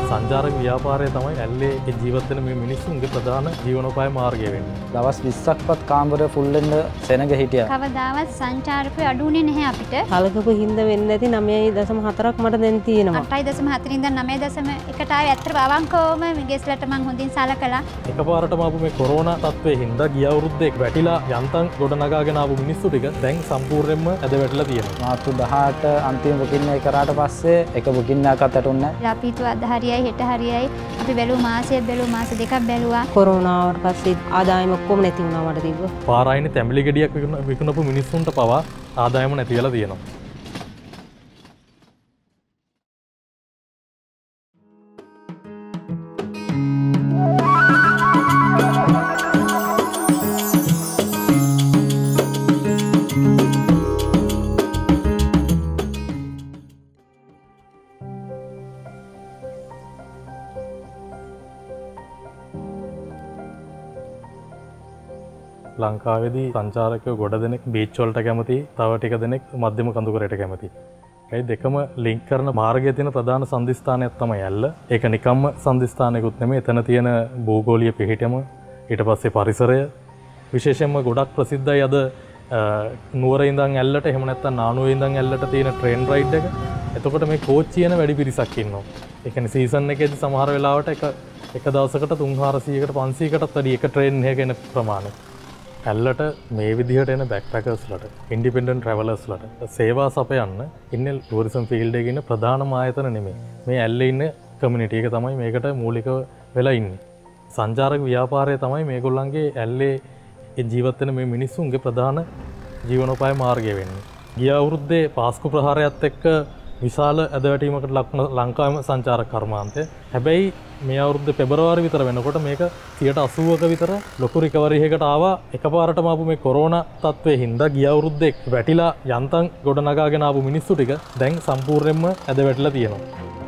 සංචාරක ව්‍යාපාරය තමයි ඇල්ලේ ජීවත් වෙන මේ මිනිස්සුන්ගේ ප්‍රධාන ජීවනෝපාය මාර්ගය වෙන්නේ. දවස් 20ක්වත් කාමරය ෆුල් වෙන්න සෙනග හිටියා. කවදාවත් සංචාරකයෝ අඩු වුණේ නැහැ අපිට. කලකපු හින්දා වෙන්නේ නැති 9.4ක් මට දැන් තියෙනවා. 8.4 ඉඳන් 9.1ට ආවේ ඇත්තට අවංකවම ගෙස්ලට මං හොඳින් සලකලා. එකපාරටම ආපු මේ කොරෝනා තත්ත්වයේ හින්දා ගිය අවුරුද්දේ වැටිලා යන්තම් ගොඩනගාගෙන ආපු මිනිස්සු ටික දැන් සම්පූර්ණයෙන්ම ඇද වැටලා තියෙනවා. මාර්තු 18 අන්තිම බුකින් එක කරාට පස්සේ එක බුකින් එකක් ඇතුන්නේ නැහැ. අපි හිතුවා අද හරියයි හෙට හරියයි. අපි බැලුවා මාස දෙකක් බැලුවා. කොරෝනාවට පස්සේ ආදායම ඔක්කොම නැති වුණා මට තිබ්බ. පාරායිනේ තැඹිලි ගෙඩියක් විකුණපු මිනිස්සුන්ට පවා ආදායම නැති වෙලා තියෙනවා. ලංකාවේදී සංචාරකයෝ ගොඩ දෙනෙක් බීච් වලට කැමති, තව ටික දෙනෙක් මධ්‍යම කඳුකරයට කැමති. ඒ දෙකම ලින්ක් කරන මාර්ගයේ තියෙන ප්‍රධාන සම්දිස්ථානයක් තමයි ඇල්ල. ඒක නිකම්ම සම්දිස්ථානයකුත් නෙමෙයි. එතන තියෙන භූගෝලීය පිහිටම, ඊට පස්සේ පරිසරය විශේෂයෙන්ම ගොඩක් ප්‍රසිද්ධයි අද නුවර ඉඳන් ඇල්ලට, එහෙම නැත්නම් නානුවේ ඉඳන් ඇල්ලට තියෙන ට්‍රේන් රයිඩ් එක. එතකොට මේ කෝච්චි යන වැඩි පිරිසක් ඉන්නවා. ඒ කියන්නේ සීසන් එකේදී සමහර වෙලාවට එක දවසකට 300-400කට 500කටත් වැඩි එක ට්‍රේන් එකක එන ප්‍රමාණය. ඇල්ලට මේ විදිහට එන බැක්පැකර්ස්ලට, ඉන්ඩිපෙන්ඩන්ට් ට්‍රැවලර්ස්ලට සේවා සපයන්න ඉන්නේ ටූරිසම් ෆීල්ඩ් එකේ ඉන්න ප්‍රධානම ආයතන නෙමෙයි. මේ ඇල්ලේ ඉන්න කමියුනිටි එක තමයි මේකට මූලික වෙලා ඉන්නේ. සංචාරක ව්‍යාපාරය තමයි මේගොල්ලන්ගේ ඇල්ලේ ජීවත් වෙන මේ මිනිස්සුන්ගේ ප්‍රධාන ජීවනෝපාය මාර්ගය වෙන්නේ. ගිය අවුරුද්දේ පාස්කු ප්‍රහාරයත් එක්ක විශාල ඇදවැටීමකට ලක්න ලංකාවේම සංචාරක කර්මාන්තය. හැබැයි මේ අවුරුද්දේ පෙබරවාරි විතර වෙනකොට මේක 80%ක විතර ලොකු රිකවරි එකකට ආවා. එකපාරටම ආපු මේ කොරෝනා තත්ත්වයේ හින්දා ගිය අවුරුද්දේ වැටිලා යන්තම් ගොඩනගාගෙන ආපු මිනිස්සු ටික දැන් සම්පූර්ණයෙන්ම ඇද වැටිලා තියෙනවා.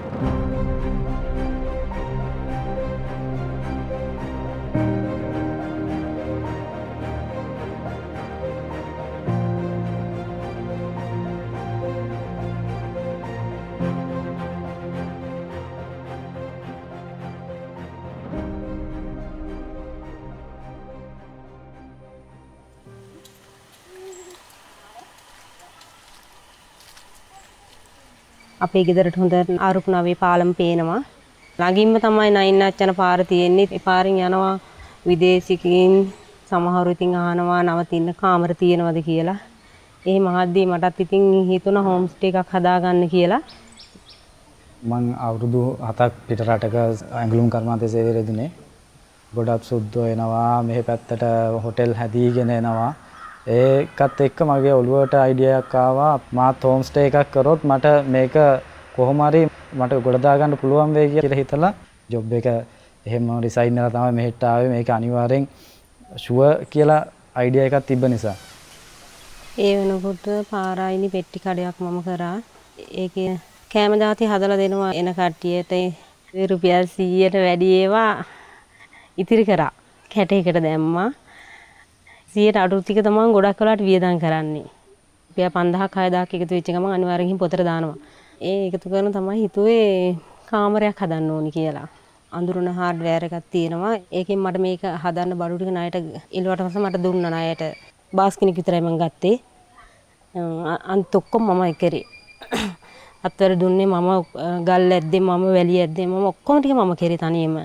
අපේ ගෙදරට හොඳ ආරුප්නාවේ පාලම් පේනවා. ළඟින්ම තමයි නයින්නාච්චන පාර තියෙන්නේ. ඒ පාරෙන් යනවා විදේශිකයින් සමහරු ඉතින් අහනවා නවතින්න කාමර තියෙනවද කියලා. ඒ මහද්දී මටත් ඉතින් හිතුණා හෝම් ස්ටේ එකක් හදාගන්න කියලා. මං අවුරුදු 7ක් පිට රටක ඇඟලුම් කර්මාන්තයේ සේවය දුන්නේ. ගොඩක් සුද්ධ වෙනවා. මෙහි පැත්තට හොටෙල් හැදීගෙන එනවා. ඒකත් එක්ක මගේ ඔළුවට අයිඩියා එකක් ආවා. මාත් හෝම් ස්ටේ එකක් කරොත් මට මේක කොහොම හරි මට ගොඩ දාගන්න පුළුවන් වෙයි කියලා හිතලා ජොබ් එක එහෙම රිසයින් කරලා තමයි මෙහෙට ආවේ. මේක අනිවාර්යෙන් ෂුවර් කියලා අයිඩියා එකක් තිබ්බ නිසා. ඒ වෙනකොට පාරායිනි පෙට්ටි කඩයක් මම කරා. ඒකේ කෑම දාති හදලා දෙනවා එන කට්ටියට. රුපියල් 100ට වැඩි ඒවා ඉතිරි කරා. කැටයකට දැම්මා. 100ට අඩු ටික තමයි ගොඩක් වෙලාට වියදම් කරන්නේ. රුපියල් 5000ක් 6000ක් එකතු වෙච්ච ගමන් අනිවාර්යෙන් පොතට දානවා. ඒ එකතු කරන තමයි හිතුවේ කාමරයක් හදන්න ඕනි කියලා. අඳුරන හાર્ඩ්වෙයාර් එකක් තියෙනවා. ඒකෙන් මට මේක හදන්න බඩු ටික ණයට ඉල්ලුවට පස්සේ මට දුන්නා ණයට. බාස්කිනික් විතරයි මම ගත්තේ. අන්ත ඔක්කොම මමයි කරේ. අත්වල දුන්නේ මම ගල් ඇද්දේ මම වැලි ඇද්දේ මම ඔක්කොම ටික මම කරේ තනියම.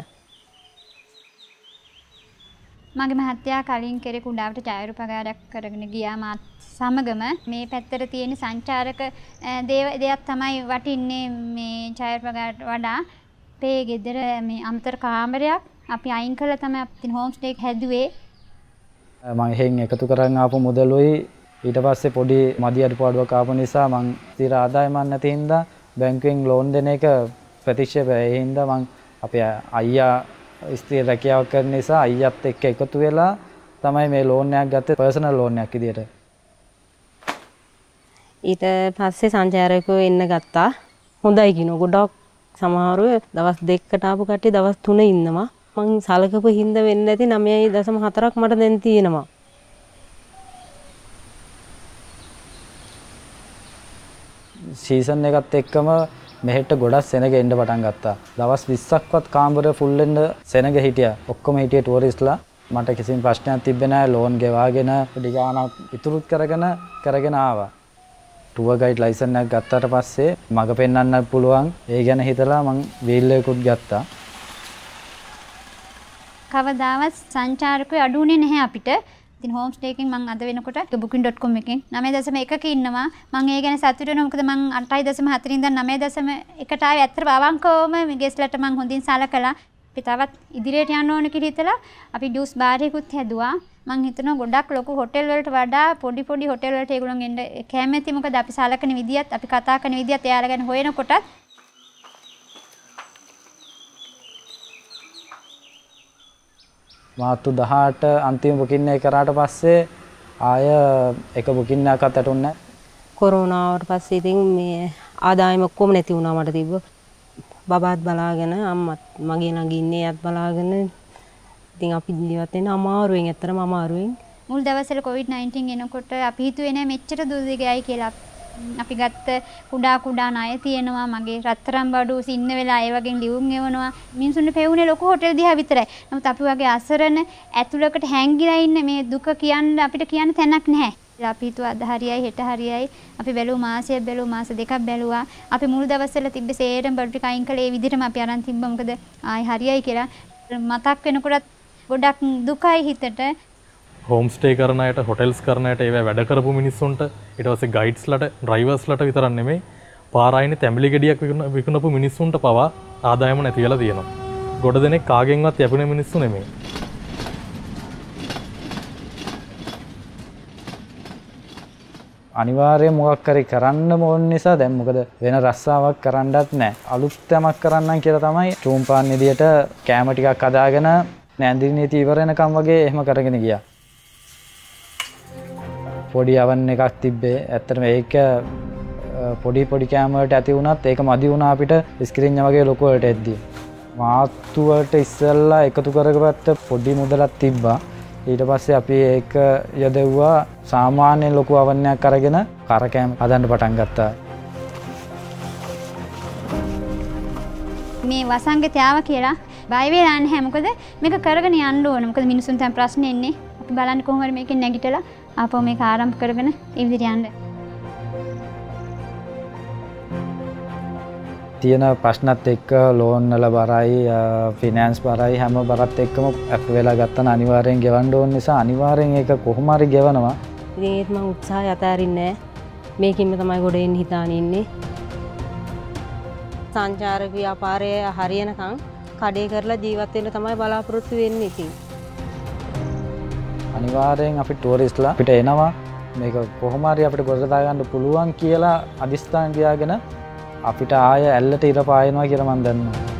මගේ මහත්තයා කලින් කෙරේ කුඩාවට ඡායාරූපකාරයක් කරගෙන ගියා මාත් සමගම මේ පැත්තට තියෙන සංචාරක දෙයක් තමයි වටින්නේ මේ ඡායාරූපකාරට වඩා. අපේ ගෙදර මේ අමතර කාමරයක් අපි අයින් කළා තමයි අපි හෝම් ස්ටේ එක හැදුවේ. මම එහෙන් එකතු කරන් ආපු මුදලුයි ඊට පස්සේ පොඩි මදි අඩුපාඩුවක් ආපු නිසා මං ස්ථිර ආදායමක් නැති හින්දා බැංකුවෙන් ලෝන් දෙන එක ප්‍රතික්ෂේප ඒ හින්දා මං අපේ අයියා ස්ථිර රැකියාවක් කරන නිසා අයියාත් එක්ක එකතු වෙලා තමයි මේ ලෝන් එකක් ගත්තේ පර්සනල් ලෝන් එකක් විදියට. ඊට පස්සේ සංචාරකයෝ එන්න ගත්තා. හොඳයි කිනෝ ගොඩක් සමහරව දවස් 2කට ආපු කට්ටිය දවස් 3 ඉන්නවා. මං සලකපු හින්දා වෙන්නේ නැති 9.4ක් මට දැන් තියෙනවා. සීසන් එකත් එක්කම මෙහෙට ගොඩක් සෙනග එන්න පටන් ගත්තා. දවස් 20ක්වත් කාමරේ ෆුල් වෙන්න සෙනග හිටියා. ඔක්කොම හිටියේ ටුවරිස්ට්ලා. මට කිසිම ප්‍රශ්නයක් තිබ්බේ නැහැ. ලෝන් ගෙවාගෙන පොඩි ගාණක් ඉතුරුත් කරගෙන ආවා. ටුවර් ගයිඩ් ලයිසන් එකක් ගත්තාට පස්සේ මග පෙන්වන්න පුළුවන්. ඒ ගැන හිතලා මං වීල් එකකුත් ගත්තා. කවදාවත් සංචාරකයෝ අඩු වුණේ නැහැ අපිට. ඉතින් හෝම් ස්ටේ එකෙන් මම අද වෙනකොට booking.com එකෙන් 9.1ක ඉන්නවා. මම ඒ ගැන සතුටු වෙනවා. මොකද මම 8.4 ඉඳන් 9.1ට ආවේ. ඇත්තට අවංකවම ගෙස්ලට මම හොඳින් සලකලා අපි තවත් ඉදිරියට යන්න ඕන කියලා හිතලා අපි ඩියුස් බාර් එකකුත් හැදුවා. මම හිතනවා ගොඩක් ලොකු හොටෙල් වලට වඩා පොඩි හොටෙල් වලට ඒගොල්ලන් එන්න කැමති. මොකද අපි සලකන විදියත් අපි කතා කරන විදියත් එයාලා ගැන හොයනකොටත් මාර්තු 18 අන්තිම බුකින් එක කරාට පස්සේ ආය එක බුකින් එකක්වත් ඇතුන්නේ නැහැ. කොරෝනාවට පස්සේ ඉතින් මේ ආදායම ඔක්කොම නැති වුණා මට තිබ්බ. බබාත් බලාගෙන අම්මත් මගේ ළඟ ඉන්නේ එයත් බලාගෙන ඉතින් අපි ජීවත් වෙන්න අමාරුවෙන් ඇත්තටම අමාරුවෙන්. මුල් දවස්වල COVID-19 එනකොට අපි හිතුවේ නෑ මෙච්චර දුර ගියයි කියලා. අපි ගත්ත කුඩා ණය තියෙනවා. මගේ රත්තරන් බඩු සින්න වෙලා ඒ වගේ ලියුම් එවනවා. මිනිසුන්ට පෙවුනේ ලොකු හොටෙල් දිහා විතරයි. නමුත් අපි වගේ අසරණ ඇතුළකට හැංගිලා ඉන්න මේ දුක කියන්න අපිට කියන්න තැනක් නැහැ. අපි හිතුවා අද හරියයි හෙට හරියයි. අපි බැලුව මාසයක් බැලුව මාස දෙකක් බැලුවා. අපි මුල් දවස්වල තිබ්බ සේරම බඩු ටික අයින් කළේ ඒ විදිහටම අපි අරන් තිබ්බා. මොකද ආයි හරියයි කියලා මතක් වෙනකොටත් ගොඩක් දුකයි හිතට. හෝම් ස්ටේ කරන අයට හොටෙල්ස් කරන අයට ඒවා වැඩ කරපු මිනිස්සුන්ට ඊට පස්සේ ගයිඩ්ස්ලට ඩ්‍රයිවර්ස්ලට විතරක් නෙමෙයි පාරායිනේ තැඹිලි ගෙඩියක් විකුණපු මිනිස්සුන්ට පවා ආදායම නැති වෙලා තියෙනවා. ගොඩ දෙනෙක් කාගෙන්වත් යැපෙන මිනිස්සු නෙමෙයි. අනිවාර්යයෙන් මොකක් හරි කරන්න ඕන නිසා දැන් මොකද වෙන රස්සාවක් කරන්නවත් නැහැ. අලුත් යමක් කරන්නම් කියලා තමයි චූම්පාන් නිදියට කැම ටිකක් හදාගෙන නැන්දිරි නීති ඉවර වෙනකම් වගේ එහෙම කරගෙන ගියා. පොඩි අවන් එකක් තිබ්බේ. ඇත්තටම ඒක පොඩි කැම වලට ඇති වුණත් ඒක මදි වුණා අපිට ස්ක්‍රීන් වගේ ලොකු වලට එද්දී. මාත්තු වලට ඉස්සෙල්ලා එකතු කරගත්ත පොඩි මුදලක් තිබ්බා. ඊට පස්සේ අපි ඒක යදෙව්වා සාමාන්‍ය ලොකු අවන්නයක් අරගෙන කරකෑම හදන්න පටන් ගත්තා. මේ වසංගතයාව කියලා බය වෙලා නැහැ. මොකද මේක කරගෙන යන්න ඕන. මොකද මිනිසුන් දැන් ප්‍රශ්න එන්නේ. අපි බලන්න කොහොම හරි මේකෙන් නැගිටලා ආපහු මේක ආරම්භ කරගෙන ඒ විදිහට යන්න. තියෙන ප්‍රශ්නත් එක්ක ලෝන් වල බරයි ෆිනෑන්ස් බරයි හැම බරත් එක්කම අප් වෙලා ගත්තා නම් අනිවාර්යෙන් ගෙවන්න ඕන නිසා අනිවාර්යෙන් ඒක කොහොම හරි ගෙවනවා. ඉතින් ඒත් මම උත්සාහය අතාරින්නේ නැහැ. මේකින්ම තමයි ගොඩ එන්න හිතාන ඉන්නේ. සංචාරක ව්‍යාපාරය හරියනකම් කඩේ කරලා ජීවත් වෙන්න තමයි බලාපොරොත්තු වෙන්නේ ඉතින්. අනිවාර්යෙන් අපි ටුවරිස්ට්ලා අපිට එනවා මේක කොහොම හරි අපිට ගොඩ දාගන්න පුළුවන් කියලා අදිස්ථාන තියාගෙන අපිට ආය ඇල්ලට ඉර පායනවා කියලා මම දන්නවා.